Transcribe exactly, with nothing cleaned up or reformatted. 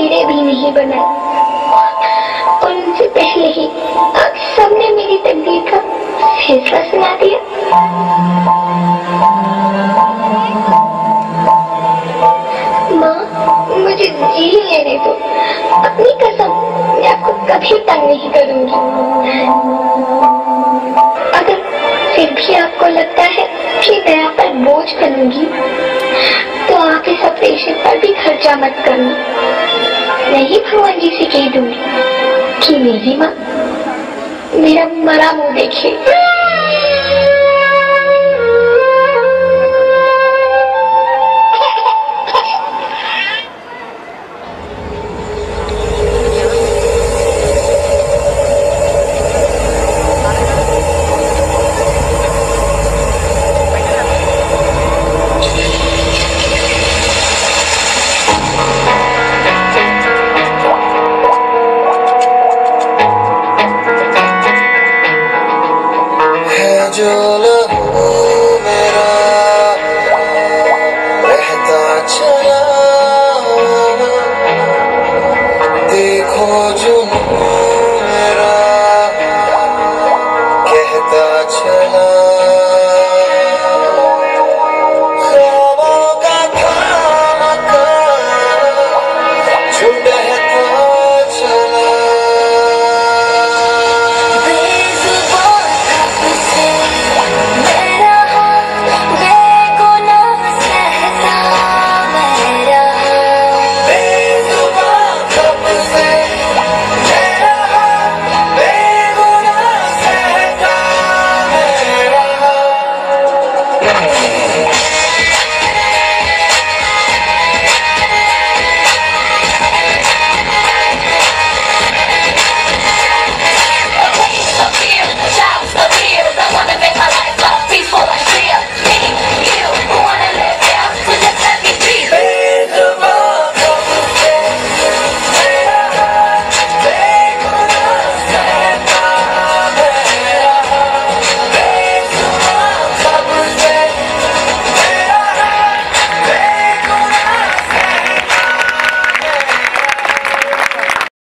तस्वीरें भी नहीं बनाई और उनसे पहले ही आप सबने मेरी तकदीर का फैसला सुना दिया। माँ, मुझे जी लेने दो। अपनी कसम, मैं आपको कभी तंग नहीं करूंगी। अगर फिर भी आपको लगता है कि मैं आप पर बोझ बनूंगी, तो आप इस ऑपरेशन पर भी खर्चा मत करना। मैं ही भगवान जी से कह दूंगी कि मेरी माँ मेरा मरा मुंह देखे। जो लोग